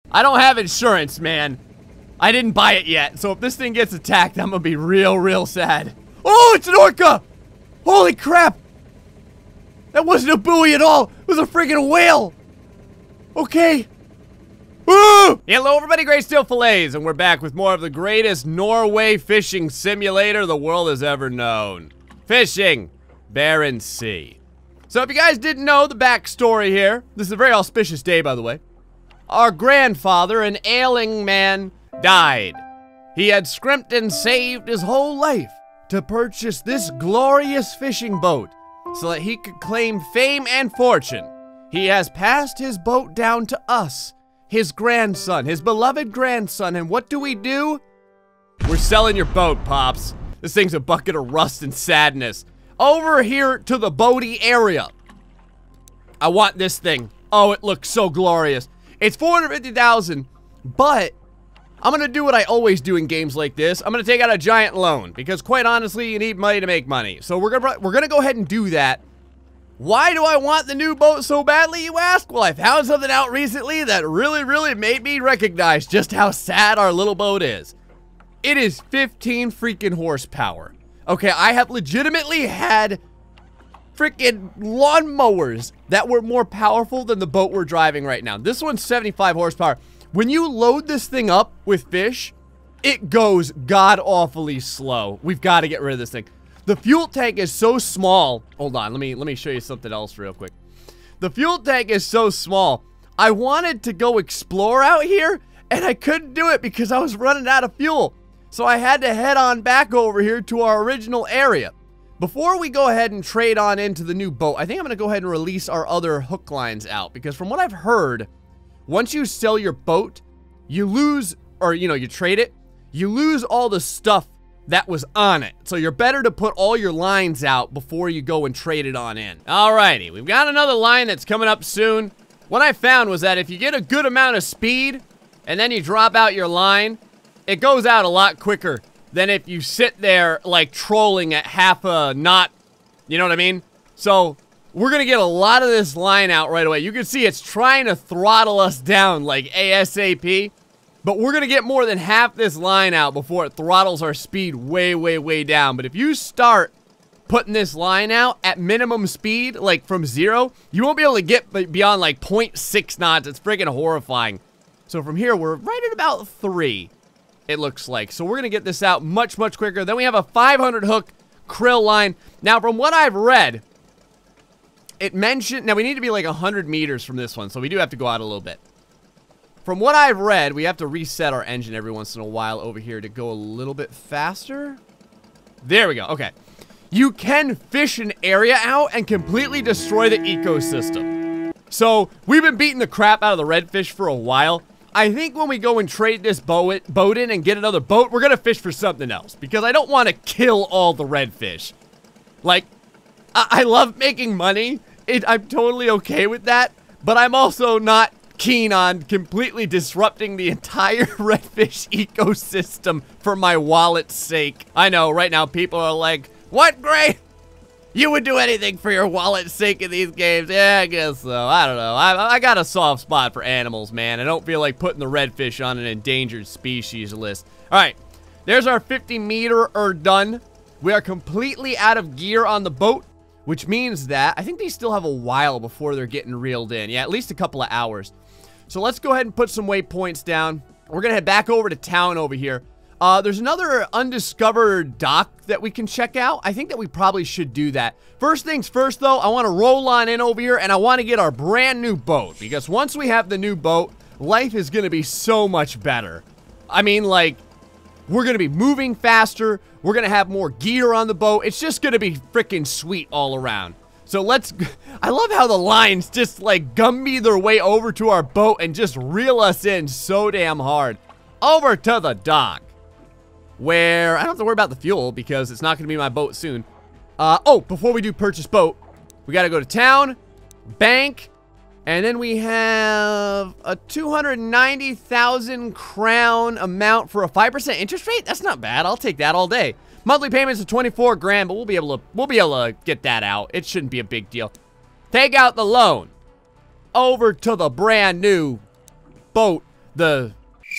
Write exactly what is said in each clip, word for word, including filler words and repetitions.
I don't have insurance, man. I didn't buy it yet, so if this thing gets attacked, I'm gonna be real, real sad. Oh, it's an orca! Holy crap! That wasn't a buoy at all! It was a friggin' whale! Okay. Woo! Hello everybody, Greysteel Fillets, and we're back with more of the greatest Norway fishing simulator the world has ever known. Fishing Barents Sea. So if you guys didn't know the backstory here, this is a very auspicious day, by the way. Our grandfather, an ailing man, died. He had scrimped and saved his whole life to purchase this glorious fishing boat so that he could claim fame and fortune. He has passed his boat down to us, his grandson, his beloved grandson, and what do we do? We're selling your boat, Pops. This thing's a bucket of rust and sadness. Over here to the boaty area. I want this thing. Oh, it looks so glorious. It's four hundred fifty thousand, but I'm gonna do what I always do in games like this. I'm gonna take out a giant loan because, quite honestly, you need money to make money. So we're gonna we're gonna go ahead and do that. Why do I want the new boat so badly, you ask? Well, I found something out recently that really, really made me recognize just how sad our little boat is. It is fifteen freaking horsepower. Okay, I have legitimately had freaking lawnmowers that were more powerful than the boat we're driving right now. This one's seventy-five horsepower. When you load this thing up with fish, it goes god-awfully slow. We've got to get rid of this thing. The fuel tank is so small. Hold on, let me let me show you something else real quick. The fuel tank is so small. I wanted to go explore out here, and I couldn't do it because I was running out of fuel. So I had to head on back over here to our original area. Before we go ahead and trade on into the new boat, I think I'm going to go ahead and release our other hook lines out. Because from what I've heard, once you sell your boat, you lose, or you know, you trade it, you lose all the stuff that was on it. So you're better to put all your lines out before you go and trade it on in. Alrighty, we've got another line that's coming up soon. What I found was that if you get a good amount of speed, and then you drop out your line, it goes out a lot quicker than if you sit there like trolling at half a knot. You know what I mean? So we're gonna get a lot of this line out right away. You can see it's trying to throttle us down like ASAP, but we're gonna get more than half this line out before it throttles our speed way, way, way down. But if you start putting this line out at minimum speed, like from zero, you won't be able to get beyond like zero point six knots. It's freaking horrifying. So from here, we're right at about three. It looks like. So we're gonna get this out much, much quicker. Then we have a five hundred hook krill line. Now, from what I've read, it mentioned, now we need to be like one hundred meters from this one, so we do have to go out a little bit. From what I've read, we have to reset our engine every once in a while over here to go a little bit faster. There we go, okay. You can fish an area out and completely destroy the ecosystem. So, we've been beating the crap out of the redfish for a while. I think when we go and trade this boat, boat in and get another boat, we're gonna fish for something else. Because I don't want to kill all the redfish. Like, I, I love making money. It, I'm totally okay with that. But I'm also not keen on completely disrupting the entire redfish ecosystem for my wallet's sake. I know, right now people are like, what, Gray? You would do anything for your wallet's sake in these games. Yeah, I guess so. I don't know. I, I got a soft spot for animals, man. I don't feel like putting the redfish on an endangered species list. All right, there's our fifty meter er done. We are completely out of gear on the boat, which means that I think they still have a while before they're getting reeled in. Yeah, at least a couple of hours. So let's go ahead and put some waypoints down. We're gonna head back over to town over here. Uh, there's another undiscovered dock that we can check out. I think that we probably should do that. First things first, though, I want to roll on in over here, and I want to get our brand new boat. Because once we have the new boat, life is going to be so much better. I mean, like, we're going to be moving faster. We're going to have more gear on the boat. It's just going to be freaking sweet all around. So let's... I love how the lines just, like, gumby their way over to our boat and just reel us in so damn hard. Over to the dock, where I don't have to worry about the fuel because it's not going to be my boat soon. Uh, oh, before we do purchase boat, we got to go to town, bank, and then we have a two hundred ninety thousand crown amount for a five percent interest rate. That's not bad. I'll take that all day. Monthly payments of twenty-four grand, but we'll be able to we'll be able to get that out. It shouldn't be a big deal. Take out the loan. Over to the brand new boat the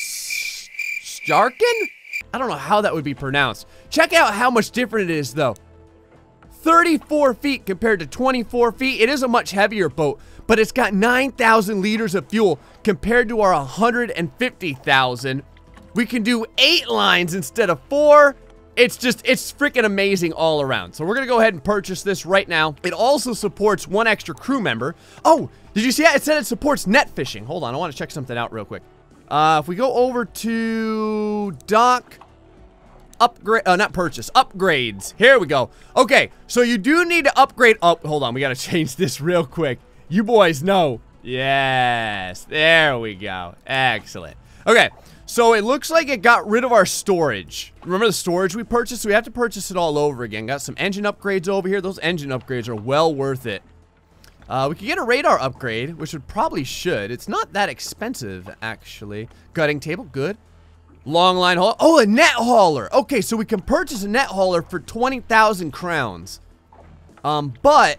Starkin? I don't know how that would be pronounced. Check out how much different it is, though. thirty-four feet compared to twenty-four feet. It is a much heavier boat, but it's got nine thousand liters of fuel compared to our one hundred fifty thousand. We can do eight lines instead of four. It's just, it's freaking amazing all around. So we're gonna go ahead and purchase this right now. It also supports one extra crew member. Oh, did you see that? It said it supports net fishing. Hold on, I want to check something out real quick. Uh, if we go over to dock, upgrade, uh, not purchase, upgrades. Here we go. Okay, so you do need to upgrade. Oh, hold on, we gotta change this real quick. You boys know. Yes, there we go. Excellent. Okay, so it looks like it got rid of our storage. Remember the storage we purchased? So we have to purchase it all over again. Got some engine upgrades over here. Those engine upgrades are well worth it. Uh, we could get a radar upgrade, which would probably should. It's not that expensive, actually. Gutting table, good. Long line haul. Oh, a net hauler. Okay, so we can purchase a net hauler for twenty thousand crowns. Um, but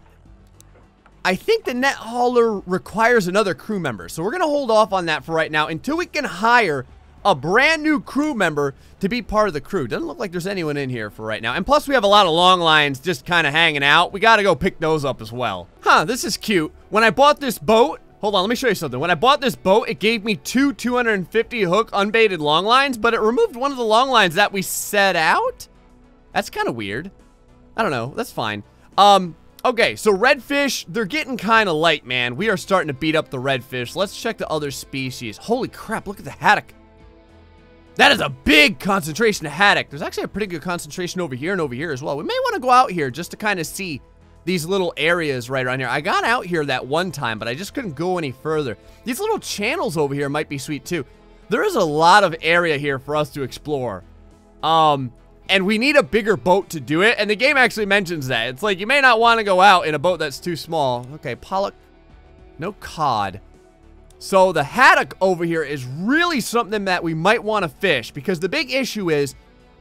I think the net hauler requires another crew member. So we're going to hold off on that for right now until we can hire a brand new crew member to be part of the crew. Doesn't look like there's anyone in here for right now. And plus we have a lot of long lines just kind of hanging out. We got to go pick those up as well. Huh, this is cute. When I bought this boat, hold on, let me show you something. When I bought this boat, it gave me two two hundred fifty hook unbaited long lines, but it removed one of the long lines that we set out. That's kind of weird. I don't know. That's fine. Um, okay, so redfish, they're getting kind of light, man. We are starting to beat up the redfish. Let's check the other species. Holy crap, look at the haddock. That is a big concentration of haddock. There's actually a pretty good concentration over here and over here as well. We may want to go out here just to kind of see these little areas right around here. I got out here that one time, but I just couldn't go any further. These little channels over here might be sweet too. There is a lot of area here for us to explore. Um, and we need a bigger boat to do it. And the game actually mentions that. It's like, you may not want to go out in a boat that's too small. Okay, pollock. No cod. So the haddock over here is really something that we might want to fish, because the big issue is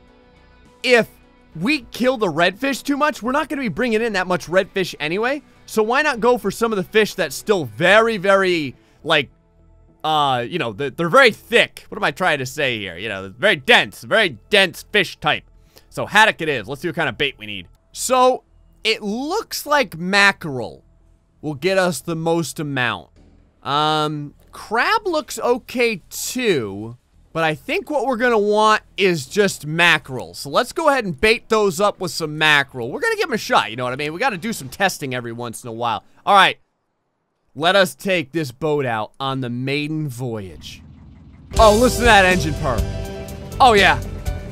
if we kill the redfish too much, we're not going to be bringing in that much redfish anyway. So why not go for some of the fish that's still very, very, like, uh, you know, they're, they're very thick. What am I trying to say here? You know, very dense, very dense fish type. So haddock it is. Let's see what kind of bait we need. So it looks like mackerel will get us the most amount. Um, crab looks okay too, but I think what we're gonna want is just mackerel. So let's go ahead and bait those up with some mackerel. We're gonna give them a shot, you know what I mean? We gotta do some testing every once in a while. All right, let us take this boat out on the maiden voyage. Oh, listen to that engine purr. Oh yeah.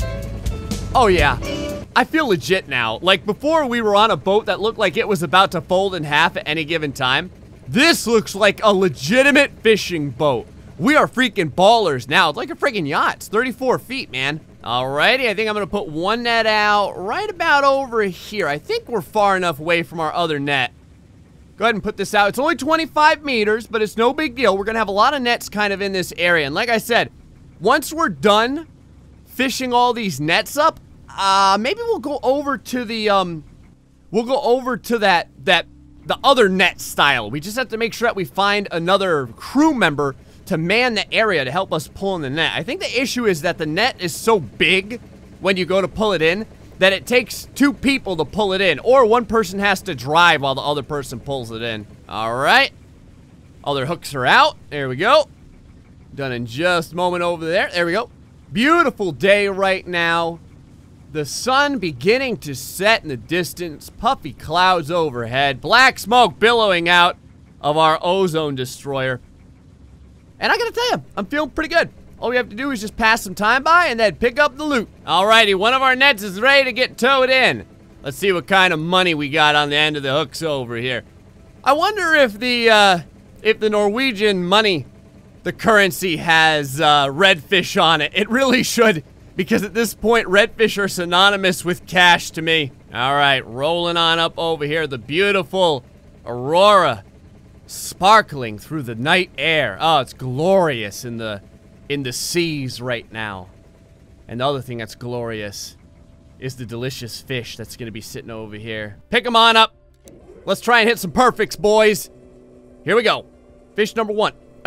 Oh yeah. I feel legit now. Like before, we were on a boat that looked like it was about to fold in half at any given time. This looks like a legitimate fishing boat. We are freaking ballers now. It's like a freaking yacht. It's thirty-four feet, man. Alrighty, I think I'm gonna put one net out right about over here. I think we're far enough away from our other net. Go ahead and put this out. It's only twenty-five meters, but it's no big deal. We're gonna have a lot of nets kind of in this area. And like I said, once we're done fishing all these nets up, uh, maybe we'll go over to the, um, we'll go over to that, that, the other net style. We just have to make sure that we find another crew member to man the area to help us pull in the net. I think the issue is that the net is so big when you go to pull it in that it takes two people to pull it in, or one person has to drive while the other person pulls it in. All right. Other hooks are out. There we go. Done in just a moment over there. There we go. Beautiful day right now. The sun beginning to set in the distance, puffy clouds overhead, black smoke billowing out of our ozone destroyer. And I gotta tell you, I'm feeling pretty good. All we have to do is just pass some time by and then pick up the loot. Alrighty, one of our nets is ready to get towed in. Let's see what kind of money we got on the end of the hooks over here. I wonder if the, uh, if the Norwegian money, the currency has, uh, redfish on it. It really should. Because at this point, redfish are synonymous with cash to me. All right, rolling on up over here. The beautiful aurora sparkling through the night air. Oh, it's glorious in the in the seas right now. And the other thing that's glorious is the delicious fish that's going to be sitting over here. Pick them on up. Let's try and hit some perfects, boys. Here we go. Fish number one.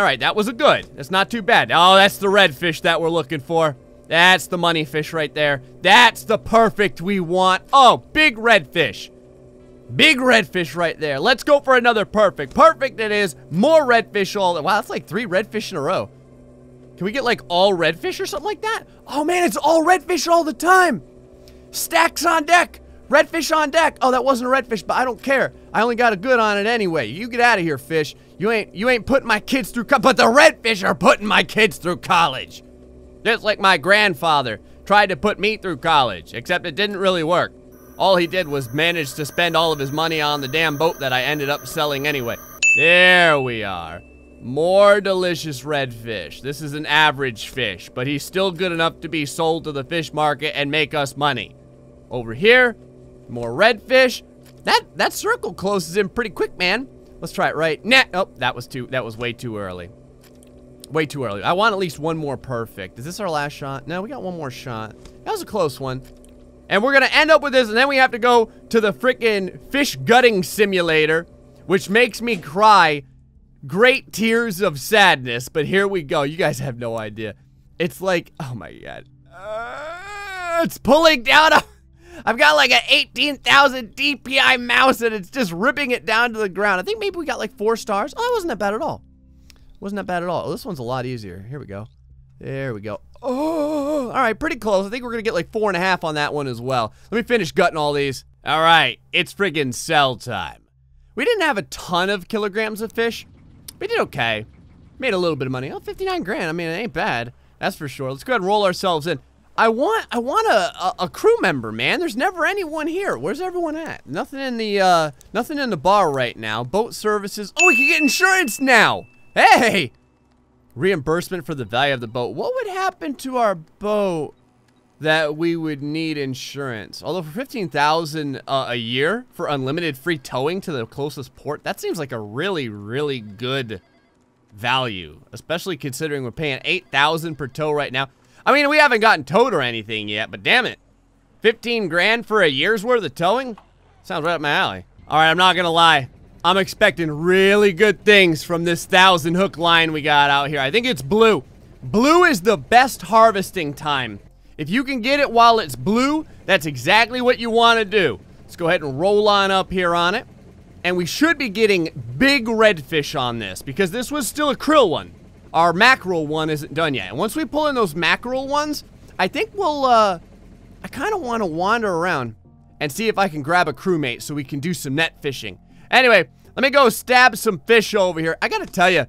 All right, that was a good. That's not too bad. Oh, that's the redfish that we're looking for. That's the money fish right there. That's the perfect we want. Oh, big redfish. Big redfish right there. Let's go for another perfect. Perfect it is. More redfish all. Wow, that's like three redfish in a row. Can we get like all redfish or something like that? Oh man, it's all redfish all the time. Stacks on deck. Redfish on deck. Oh, that wasn't a redfish, but I don't care. I only got a good on it anyway. You get out of here, fish. You ain't you ain't putting my kids through college. But the redfish are putting my kids through college. Just like my grandfather tried to put me through college, except it didn't really work. All he did was manage to spend all of his money on the damn boat that I ended up selling anyway. There we are. More delicious redfish. This is an average fish, but he's still good enough to be sold to the fish market and make us money. Over here, more redfish. That that circle closes in pretty quick, man. Let's try it right. Nah, oh, that was too, that was way too early. Way too early. I want at least one more perfect. Is this our last shot? No, we got one more shot. That was a close one. And we're gonna end up with this, and then we have to go to the frickin' fish gutting simulator, which makes me cry great tears of sadness. But here we go. You guys have no idea. It's like, oh my god. Uh, it's pulling down a... I've got like an eighteen thousand D P I mouse, and it's just ripping it down to the ground. I think maybe we got like four stars. Oh, it wasn't that bad at all. Wasn't that bad at all. Oh, this one's a lot easier. Here we go. There we go. Oh, all right, pretty close. I think we're gonna get like four and a half on that one as well. Let me finish gutting all these. All right, it's friggin' sell time. We didn't have a ton of kilograms of fish. We did okay. Made a little bit of money. Oh, fifty-nine grand. I mean, it ain't bad. That's for sure. Let's go ahead and roll ourselves in. I want, I want a, a, a crew member, man. There's never anyone here. Where's everyone at? Nothing in the, uh, nothing in the bar right now. Boat services. Oh, we can get insurance now. Hey! Reimbursement for the value of the boat. What would happen to our boat that we would need insurance? Although for fifteen thousand dollars uh, a year for unlimited free towing to the closest port, that seems like a really, really good value. Especially considering we're paying eight thousand dollars per tow right now. I mean, we haven't gotten towed or anything yet, but damn it. fifteen grand for a year's worth of towing? Sounds right up my alley. All right, I'm not gonna lie. I'm expecting really good things from this thousand hook line we got out here. I think it's blue. Blue is the best harvesting time. If you can get it while it's blue, that's exactly what you want to do. Let's go ahead and roll on up here on it. And we should be getting big redfish on this because this was still a krill one. Our mackerel one isn't done yet. And once we pull in those mackerel ones, I think we'll, uh, I kind of want to wander around and see if I can grab a crewmate so we can do some net fishing. Anyway, let me go stab some fish over here. I gotta tell you,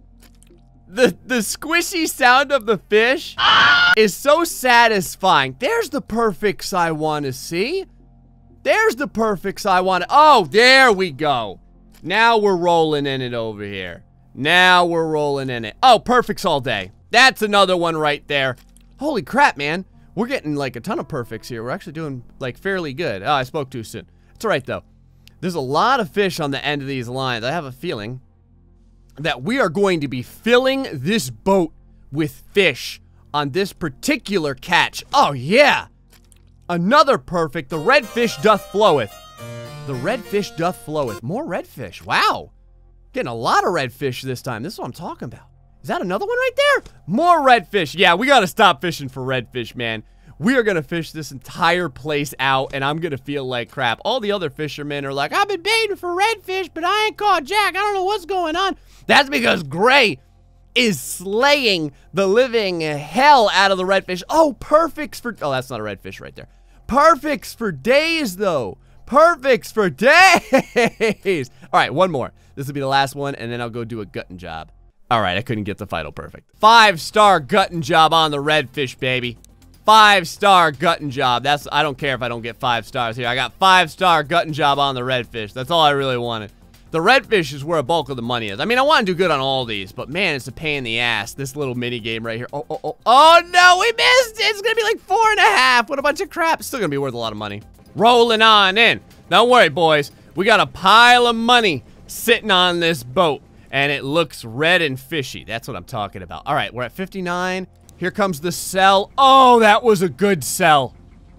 the, the squishy sound of the fish is so satisfying. There's the perfects I want to see. There's the perfects I want to, oh, there we go. Now we're rolling in it over here. Now we're rolling in it. Oh, perfects all day. That's another one right there. Holy crap, man. We're getting like a ton of perfects here. We're actually doing like fairly good. Oh, I spoke too soon. It's all right though. There's a lot of fish on the end of these lines. I have a feeling that we are going to be filling this boat with fish on this particular catch. Oh, yeah. Another perfect. The redfish doth floweth. The redfish doth floweth. More redfish. Wow. Getting a lot of redfish this time. This is what I'm talking about. Is that another one right there? More redfish. Yeah, we got to stop fishing for redfish, man. We are going to fish this entire place out, and I'm going to feel like crap. All the other fishermen are like, I've been baiting for redfish, but I ain't caught jack. I don't know what's going on. That's because Gray is slaying the living hell out of the redfish. Oh, perfects for... Oh, that's not a redfish right there. Perfects for days, though. Perfects for days. All right, one more. This will be the last one, and then I'll go do a gutting job. All right, I couldn't get the final perfect. Five-star gutting job on the redfish, baby. Five-star gutting job. That's, I don't care if I don't get five stars here. I got five-star gutting job on the redfish. That's all I really wanted. The redfish is where a bulk of the money is. I mean, I want to do good on all these, but man, it's a pain in the ass. This little mini game right here. Oh, oh, oh. Oh, no, we missed it. It's going to be like four and a half. What a bunch of crap. It's still going to be worth a lot of money. Rolling on in. Don't worry, boys. We got a pile of money sitting on this boat, and it looks red and fishy. That's what I'm talking about. All right, we're at fifty-nine. Here comes the sell. Oh, that was a good sell.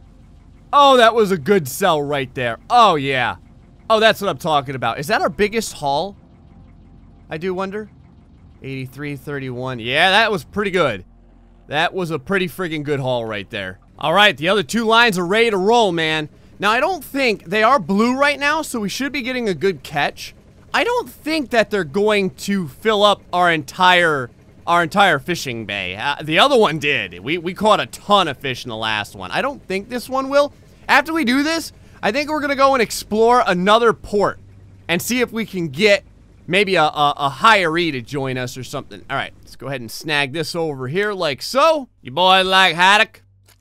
Oh, that was a good sell right there. Oh, yeah. Oh, that's what I'm talking about. Is that our biggest haul? I do wonder. eighty-three thirty-one. Yeah, that was pretty good. That was a pretty friggin' good haul right there. All right, the other two lines are ready to roll, man. Now, I don't think they are blue right now, so we should be getting a good catch. I don't think that they're going to fill up our entire our entire fishing bay. Uh, the other one did. We, we caught a ton of fish in the last one. I don't think this one will. After we do this, I think we're going to go and explore another port and see if we can get maybe a, a, a hiree to join us or something. All right, let's go ahead and snag this over here like so. You boys like haddock?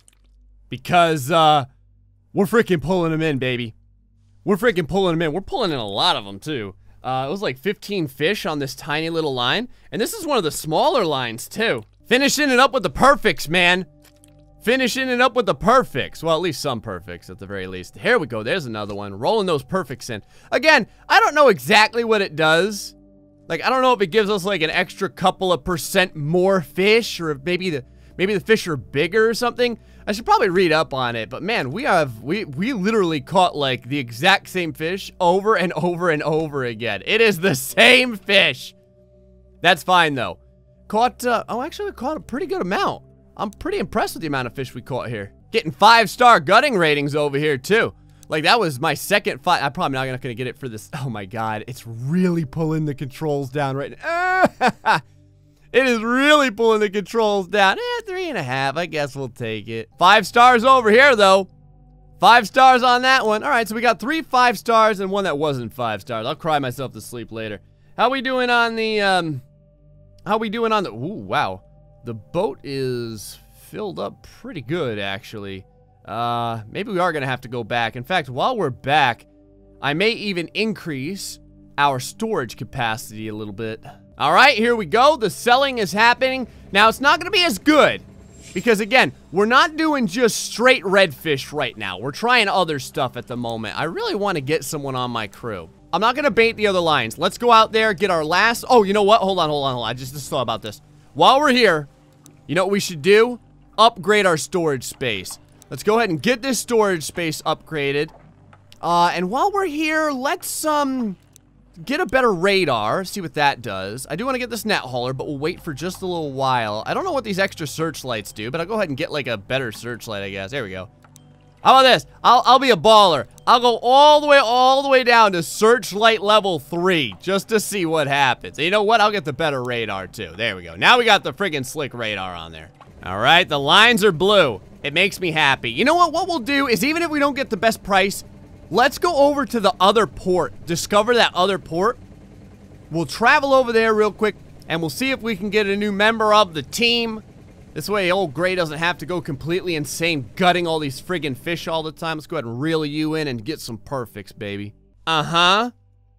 Because, uh, we're freaking pulling them in, baby. We're freaking pulling them in. We're pulling in a lot of them, too. Uh, it was like fifteen fish on this tiny little line. And this is one of the smaller lines, too. Finishing it up with the perfects, man. Finishing it up with the perfects. Well, at least some perfects, at the very least. Here we go. There's another one. Rolling those perfects in. Again, I don't know exactly what it does. Like, I don't know if it gives us, like, an extra couple of percent more fish. Or if maybe the, maybe the fish are bigger or something. I should probably read up on it, but man, we have, we, we literally caught like the exact same fish over and over and over again. It is the same fish. That's fine though. Caught, uh, oh actually we caught a pretty good amount. I'm pretty impressed with the amount of fish we caught here. Getting five star gutting ratings over here too. Like that was my second fight. I'm probably not gonna get it for this. Oh my God, it's really pulling the controls down right now. It is really pulling the controls down. Eh, three and a half. I guess we'll take it. Five stars over here, though. Five stars on that one. All right, so we got three five stars and one that wasn't five stars. I'll cry myself to sleep later. How we doing on the, um... How we doing on the... Ooh, wow. The boat is filled up pretty good, actually. Uh, maybe we are going to have to go back. In fact, while we're back, I may even increase our storage capacity a little bit. All right, here we go. The selling is happening. Now, it's not going to be as good because, again, we're not doing just straight redfish right now. We're trying other stuff at the moment. I really want to get someone on my crew. I'm not going to bait the other lines. Let's go out there, get our last... Oh, you know what? Hold on, hold on, hold on. I just, just thought about this. While we're here, you know what we should do? Upgrade our storage space. Let's go ahead and get this storage space upgraded. Uh, and while we're here, let's, um... get a better radar, see what that does. I do want to get this net hauler, but we'll wait for just a little while. I don't know what these extra searchlights do, but I'll go ahead and get like a better searchlight, I guess. There we go. How about this? I'll, I'll be a baller. I'll go all the way, all the way down to searchlight level three, just to see what happens. And you know what? I'll get the better radar too. There we go. Now we got the friggin' slick radar on there. All right, the lines are blue. It makes me happy. You know what? What we'll do is even if we don't get the best price, let's go over to the other port. Discover that other port. We'll travel over there real quick, and we'll see if we can get a new member of the team. This way, old Gray doesn't have to go completely insane gutting all these friggin' fish all the time. Let's go ahead and reel you in and get some perfects, baby. Uh-huh.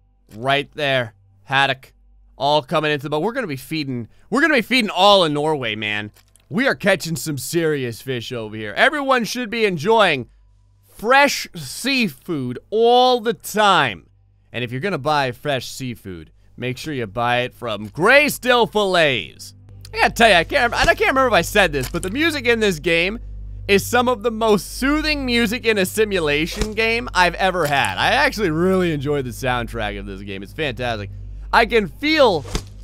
Right there. Haddock. All coming into the boat. We're gonna be feeding, we're gonna be feeding all in Norway, man. We are catching some serious fish over here. Everyone should be enjoying fresh seafood all the time. And if you're gonna buy fresh seafood, make sure you buy it from Gray Still Fillets. I gotta tell you, I can't, I can't remember if I said this, but the music in this game is some of the most soothing music in a simulation game I've ever had. I actually really enjoy the soundtrack of this game. It's fantastic. I can feel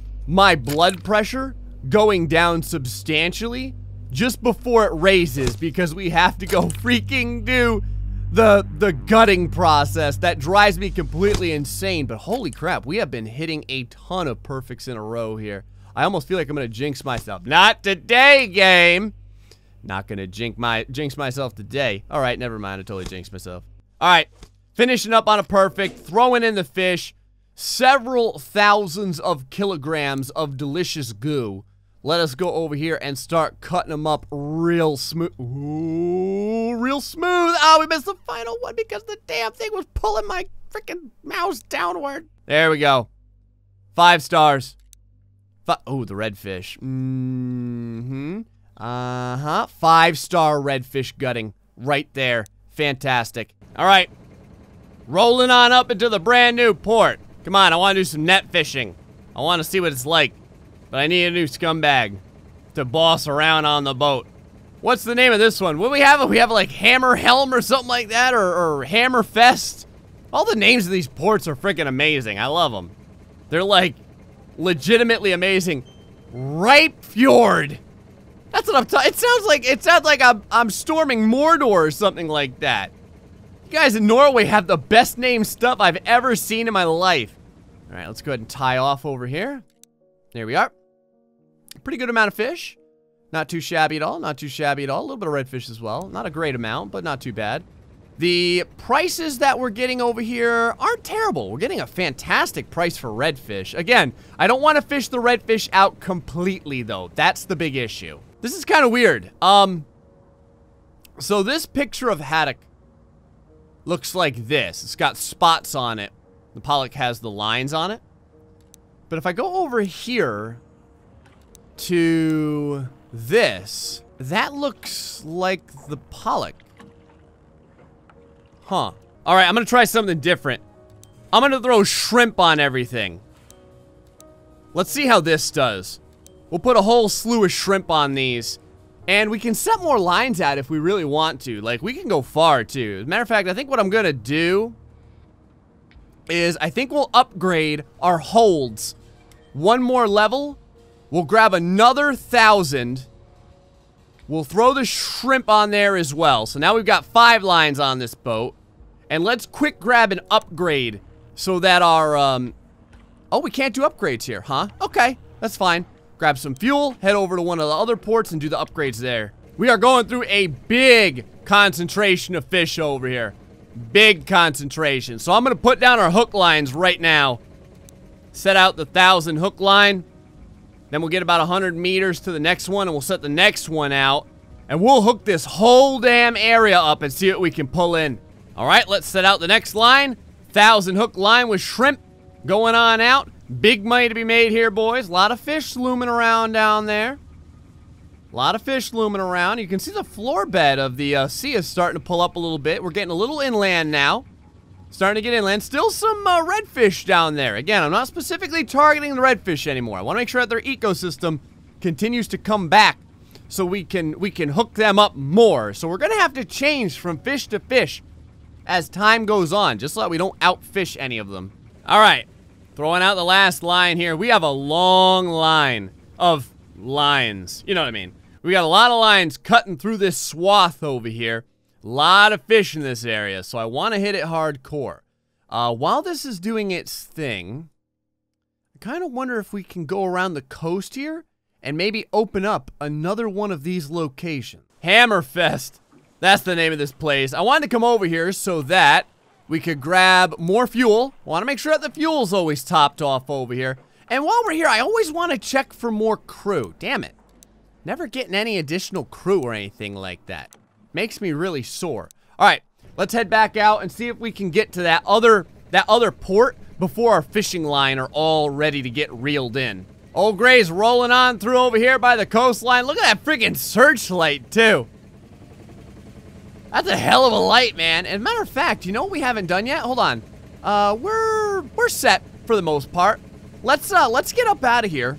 my blood pressure going down substantially just before it raises because we have to go freaking do the the gutting process. That drives me completely insane. But holy crap, we have been hitting a ton of perfects in a row here. I almost feel like I'm gonna jinx myself. Not today, game. Not gonna jinx my jinx myself today. All right, never mind. I totally jinxed myself. All right, finishing up on a perfect, throwing in the fish, several thousands of kilograms of delicious goo. Let us go over here and start cutting them up real smooth. Ooh, real smooth. Oh, we missed the final one because the damn thing was pulling my freaking mouse downward. There we go. Five stars. Oh, the redfish. Mm-hmm. Uh-huh. Five-star redfish gutting. Right there. Fantastic. All right. Rolling on up into the brand new port. Come on, I want to do some net fishing. I want to see what it's like. But I need a new scumbag to boss around on the boat. What's the name of this one? What do we have? We have like Hammer Helm or something like that? Or, or Hammer Fest? All the names of these ports are freaking amazing. I love them. They're like... legitimately amazing. Ripe Fjord. That's what I'm talking. It sounds like it sounds like I'm I'm storming Mordor or something like that. You guys in Norway have the best named stuff I've ever seen in my life. All right, let's go ahead and tie off over here. There we are. Pretty good amount of fish. Not too shabby at all. Not too shabby at all. A little bit of redfish as well. Not a great amount, but not too bad. The prices that we're getting over here aren't terrible. We're getting a fantastic price for redfish. Again, I don't want to fish the redfish out completely, though. That's the big issue. This is kind of weird. Um, so this picture of haddock looks like this. It's got spots on it. The pollock has the lines on it. But if I go over here to this, that looks like the pollock. Huh. All right, I'm gonna try something different. I'm gonna throw shrimp on everything. Let's see how this does. We'll put a whole slew of shrimp on these. And we can set more lines out if we really want to. Like, we can go far, too. As a matter of fact, I think what I'm gonna do is I think we'll upgrade our holds one more level. We'll grab another thousand. We'll throw the shrimp on there as well. So now we've got five lines on this boat. And let's quick grab an upgrade so that our, um... oh, we can't do upgrades here, huh? Okay, that's fine. Grab some fuel, head over to one of the other ports and do the upgrades there. We are going through a big concentration of fish over here. Big concentration. So I'm going to put down our hook lines right now. Set out the thousand hook line. Then we'll get about one hundred meters to the next one, and we'll set the next one out. And we'll hook this whole damn area up and see what we can pull in. All right, let's set out the next line. Thousand hook line with shrimp going on out. Big money to be made here, boys. A lot of fish looming around down there. A lot of fish looming around. You can see the floor bed of the uh, sea is starting to pull up a little bit. We're getting a little inland now. Starting to get inland. Still some uh, redfish down there. Again, I'm not specifically targeting the redfish anymore. I want to make sure that their ecosystem continues to come back so we can we can hook them up more. So we're going to have to change from fish to fish as time goes on, just so that we don't outfish any of them. All right. Throwing out the last line here. We have a long line of lines. You know what I mean? We got a lot of lines cutting through this swath over here. A lot of fish in this area, so I want to hit it hardcore. Uh, while this is doing its thing, I kind of wonder if we can go around the coast here and maybe open up another one of these locations. Hammerfest. That's the name of this place. I wanted to come over here so that we could grab more fuel. Want to make sure that the fuel's always topped off over here. And while we're here, I always want to check for more crew. Damn it. Never getting any additional crew or anything like that. Makes me really sore. All right, let's head back out and see if we can get to that other that other port before our fishing line are all ready to get reeled in. Old Gray's rolling on through over here by the coastline. Look at that freaking searchlight, too. That's a hell of a light, man. And matter of fact, you know what we haven't done yet? Hold on. Uh, we're we're set for the most part. Let's uh let's get up out of here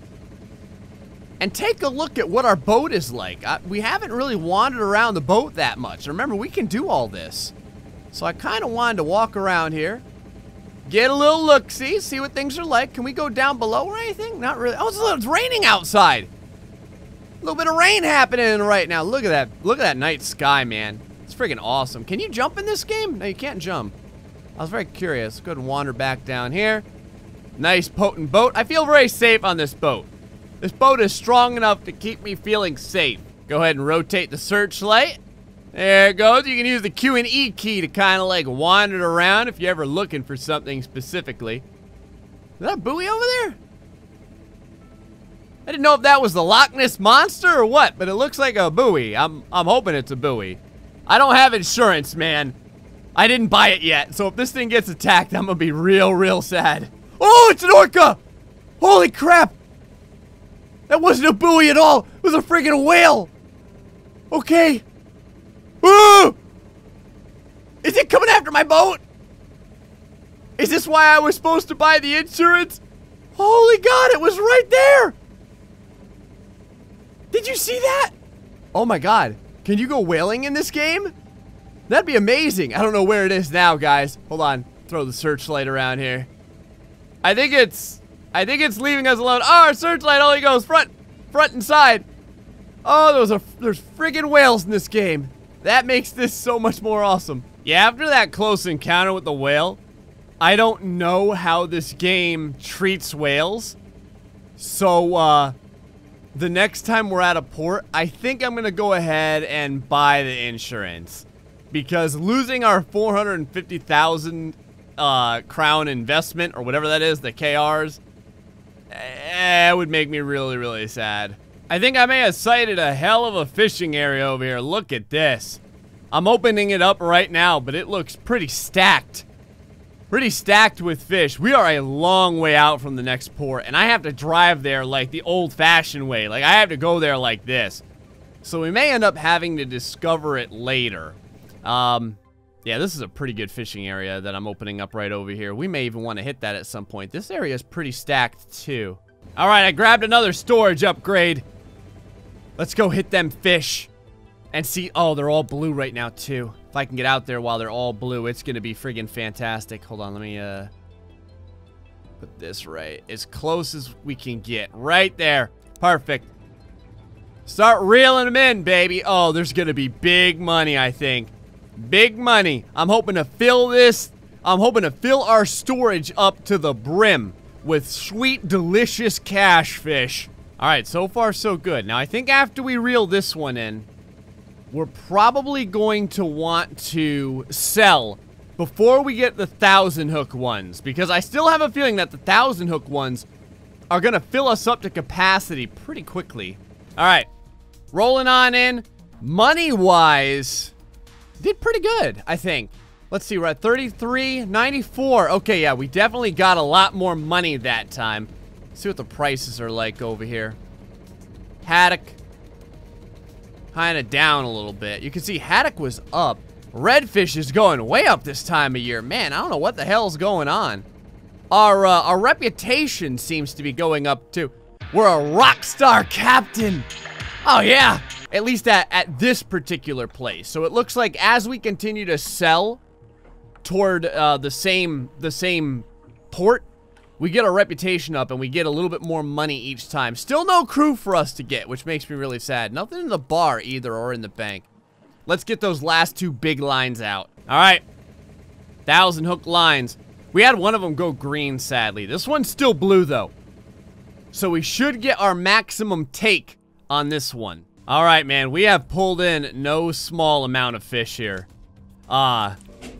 and take a look at what our boat is like. Uh, we haven't really wandered around the boat that much. Remember, we can do all this. So I kind of wanted to walk around here, get a little look-see, see what things are like. Can we go down below or anything? Not really. Oh, it's, it's raining outside. A little bit of rain happening right now. Look at that. Look at that night sky, man. It's freaking awesome. Can you jump in this game? No, you can't jump. I was very curious. Go ahead and wander back down here. Nice potent boat. I feel very safe on this boat. This boat is strong enough to keep me feeling safe. Go ahead and rotate the searchlight. There it goes. You can use the Q and E key to kind of like wander around if you're ever looking for something specifically. Is that a buoy over there? I didn't know if that was the Loch Ness Monster or what, but it looks like a buoy. I'm, I'm hoping it's a buoy. I don't have insurance, man. I didn't buy it yet, so if this thing gets attacked, I'm gonna be real, real sad. Oh, it's an orca! Holy crap! That wasn't a buoy at all. It was a friggin' whale. Okay. Ooh! Is it coming after my boat? Is this why I was supposed to buy the insurance? Holy God, it was right there. Did you see that? Oh my God. Can you go whaling in this game? That'd be amazing. I don't know where it is now, guys. Hold on. Throw the searchlight around here. I think it's I think it's leaving us alone. Oh, our searchlight only goes front, front and side. Oh, those are, there's friggin' whales in this game. That makes this so much more awesome. Yeah, after that close encounter with the whale, I don't know how this game treats whales. So, uh, the next time we're at a port, I think I'm gonna go ahead and buy the insurance. Because losing our four hundred fifty thousand uh, crown investment, or whatever that is, the K Rs, eh, it would make me really, really sad. I think I may have sighted a hell of a fishing area over here. Look at this. I'm opening it up right now, but it looks pretty stacked. Pretty stacked with fish. We are a long way out from the next port, and I have to drive there like the old-fashioned way. Like, I have to go there like this. So we may end up having to discover it later. Um, yeah, this is a pretty good fishing area that I'm opening up right over here. We may even want to hit that at some point. This area is pretty stacked, too. All right, I grabbed another storage upgrade. Let's go hit them fish. And see, oh, they're all blue right now, too. If I can get out there while they're all blue, it's going to be friggin' fantastic. Hold on, let me, uh... put this right. As close as we can get. Right there. Perfect. Start reeling them in, baby. Oh, there's going to be big money, I think. Big money. I'm hoping to fill this... I'm hoping to fill our storage up to the brim with sweet, delicious cash fish. Alright, so far so good. Now, I think after we reel this one in, we're probably going to want to sell before we get the thousand hook ones, because I still have a feeling that the thousand hook ones are going to fill us up to capacity pretty quickly. Alright, rolling on in. Money-wise, did pretty good, I think. Let's see, we're at thirty-three ninety-four. Okay, yeah, we definitely got a lot more money that time. Let's see what the prices are like over here. Haddock, kind of down a little bit. You can see haddock was up. Redfish is going way up this time of year. Man, I don't know what the hell's going on. Our, uh, our reputation seems to be going up too. We're a rock star captain. Oh yeah, at least at, at this particular place. So it looks like as we continue to sell toward uh, the same the same port, we get our reputation up and we get a little bit more money each time. Still no crew for us to get, which makes me really sad. Nothing in the bar either or in the bank. Let's get those last two big lines out. All right, thousand hook lines. We had one of them go green, sadly. This one's still blue though, so we should get our maximum take on this one. All right, man, we have pulled in no small amount of fish here. Ah. Uh,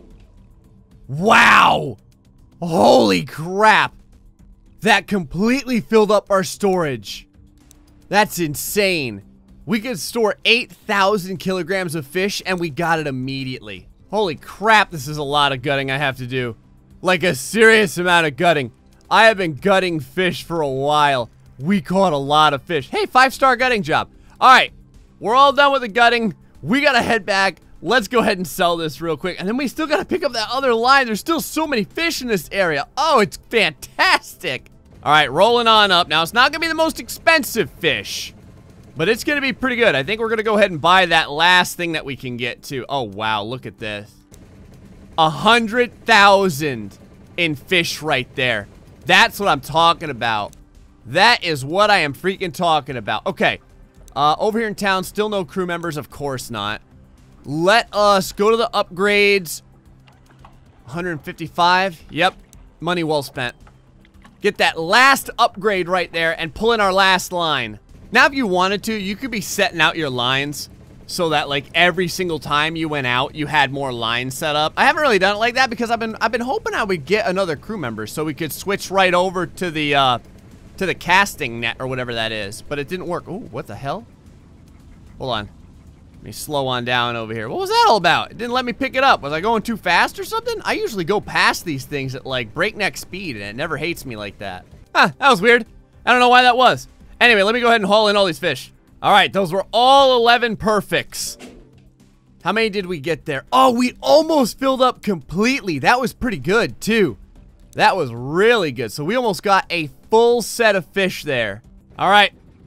Wow! Holy crap! That completely filled up our storage. That's insane. We could store eight thousand kilograms of fish and we got it immediately. Holy crap, this is a lot of gutting I have to do. Like a serious amount of gutting. I have been gutting fish for a while. We caught a lot of fish. Hey, five-star gutting job. Alright, we're all done with the gutting. We gotta head back. Let's go ahead and sell this real quick. And then we still gotta pick up that other line. There's still so many fish in this area. Oh, it's fantastic. All right, rolling on up. Now, it's not gonna be the most expensive fish, but it's gonna be pretty good. I think we're gonna go ahead and buy that last thing that we can get to. Oh, wow, look at this. A hundred thousand in fish right there. That's what I'm talking about. That is what I am freaking talking about. Okay, uh, over here in town, still no crew members, of course not. Let us go to the upgrades. one hundred fifty-five. Yep. Money well spent. Get that last upgrade right there and pull in our last line. Now, if you wanted to, you could be setting out your lines so that, like, every single time you went out, you had more lines set up. I haven't really done it like that because I've been I've been hoping I would get another crew member so we could switch right over to the uh, to the casting net or whatever that is. But it didn't work. Ooh, what the hell? Hold on. Let me slow on down over here. What was that all about? It didn't let me pick it up. Was I going too fast or something? I usually go past these things at like breakneck speed and it never hates me like that. Huh, that was weird. I don't know why that was. Anyway, let me go ahead and haul in all these fish. All right, those were all eleven perfects. How many did we get there? Oh, we almost filled up completely. That was pretty good too. That was really good. So we almost got a full set of fish there. All right,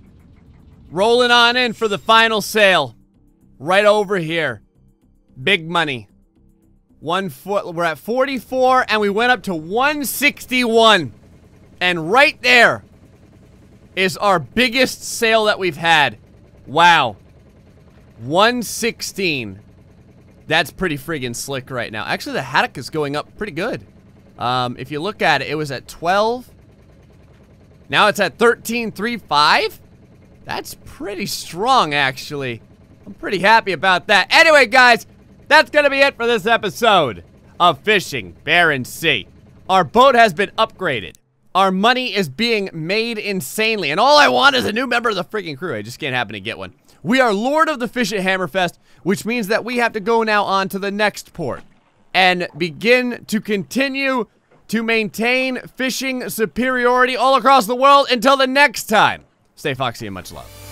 rolling on in for the final sale. Right over here. Big money. One foot. We're at forty-four and we went up to one sixty-one. And right there is our biggest sale that we've had. Wow. one sixteen. That's pretty friggin' slick right now. Actually, the haddock is going up pretty good. Um, if you look at it, it was at twelve. Now it's at thirteen thirty-five. That's pretty strong, actually. I'm pretty happy about that. Anyway, guys, that's gonna be it for this episode of Fishing Barren Sea. Our boat has been upgraded. Our money is being made insanely, and all I want is a new member of the freaking crew. I just can't happen to get one. We are Lord of the Fish at Hammerfest, which means that we have to go now on to the next port and begin to continue to maintain fishing superiority all across the world until the next time. Stay foxy and much love.